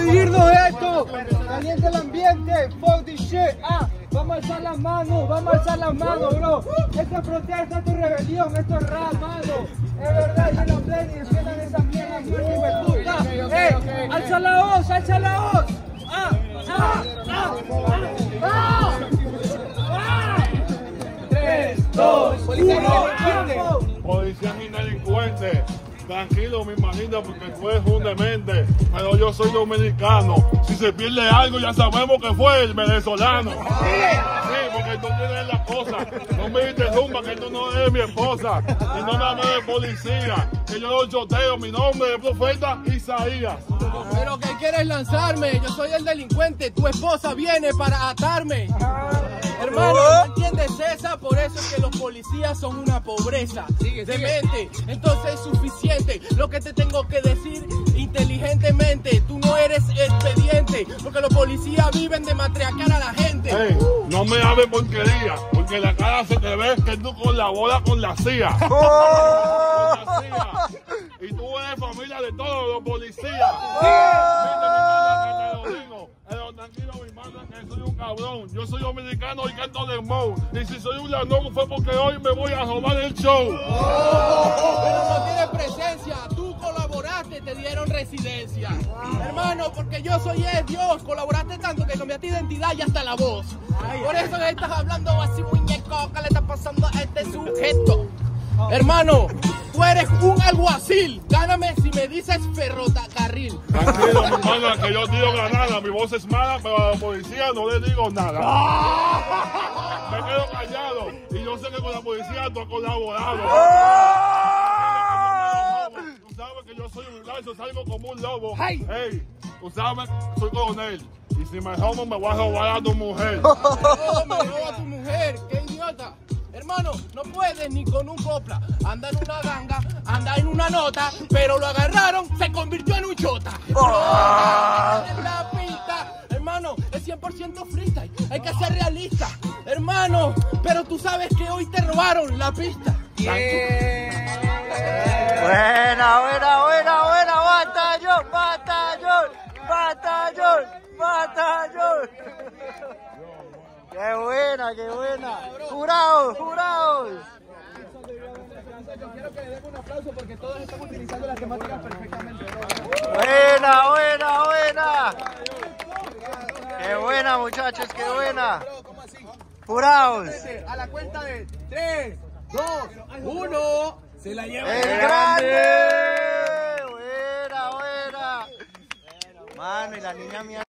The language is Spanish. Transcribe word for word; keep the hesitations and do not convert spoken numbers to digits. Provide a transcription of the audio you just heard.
dividirnos esto. Caliente el ambiente. Fuck this shit. Ah, vamos a alzar las manos. Vamos a alzar las manos, bro. Esto es protesta, esto es rebelión, esto es rap, mano. Es verdad, yo no pleno y defiendan esa mierda, muerte y me puta. Eh, alza la voz, alza la voz. Ah, ah, ah, ah, ah. tres, dos, uno, policía y delincuente. Tranquilo, mi manita, porque tú eres un demente, pero yo soy dominicano. Si se pierde algo, ya sabemos que fue el venezolano. Sí, porque tú tienes las cosas. No me interrumpas, que tú no eres mi esposa. Y no me hables de policía, que yo lo choteo. Mi nombre es Profeta Isaías. Pero que quieres lanzarme, yo soy el delincuente. Tu esposa viene para atarme. Hermano, ¿no entiendes esa? Por eso es que los policías son una pobreza. Sigue, demente. Sigue. Entonces es suficiente lo que te tengo que decir inteligentemente. Tú no eres expediente, porque los policías viven de matriarcar a la gente. Hey, no me hables porquería, porque la cara se te ve que tú colaboras con la C I A. Oh. Con la C I A. Y tú eres familia de todos los policías. Sí. Pero tranquilo, mi hermana, que soy un cabrón. Yo soy dominicano y canto de Moe. Y si soy un ladrón fue porque hoy me voy a robar el show. Oh, pero no tienes presencia. Tú colaboraste, te dieron residencia. Wow. Hermano, porque yo soy es Dios. Colaboraste tanto que cambiaste identidad y hasta la voz. Ay, Por eso que estás hablando así, muñeco. ¿Qué le está pasando a este sujeto? Oh. Hermano, tú eres un alguacil. Gáname si me dices ferrocarril. Tranquilo, mi hermana, que yo digo nada. Mi voz es mala, pero a la policía no le digo nada. Me quedo callado. Y yo sé que con la policía tú has colaborado. Tú sabes que yo soy un ganso, salgo como un lobo. Hey, hey, tú sabes que soy coronel. Y si me robo, me voy a robar a tu mujer. Oh, me robo a tu mujer. ¡Qué idiota! Hermano, no puedes ni con un copla. Anda en una ganga, anda en una nota, pero lo agarraron, se convirtió en un chota. Oh. En la pista. Hermano, es cien por ciento freestyle, hay que ser realista. Hermano, pero tú sabes que hoy te robaron la pista. Yeah. Buena, buena, buena, buena, batallón, batallón, batallón, batallón. ¡Qué buena, qué buena! ¡Jurados, jurados! Yo quiero que le den un aplauso porque todos estamos utilizando las temáticas perfectamente. ¡Buena, buena, buena! ¡Qué buena, muchachos, qué buena! ¡Jurados! A la cuenta de tres, dos, uno, se la lleva ¡El grande! ¡Buena, buena! Mano, y la niña mía.